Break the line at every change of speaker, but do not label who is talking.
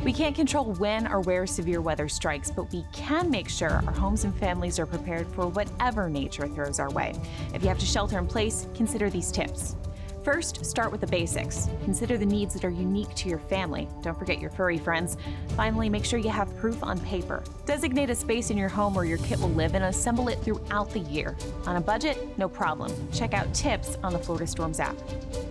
We can't control when or where severe weather strikes, but we can make sure our homes and families are prepared for whatever nature throws our way. If you have to shelter in place, consider these tips. First, start with the basics. Consider the needs that are unique to your family. Don't forget your furry friends. Finally, make sure you have proof on paper. Designate a space in your home where your kit will live and assemble it throughout the year. On a budget? No problem. Check out tips on the Florida Storms app.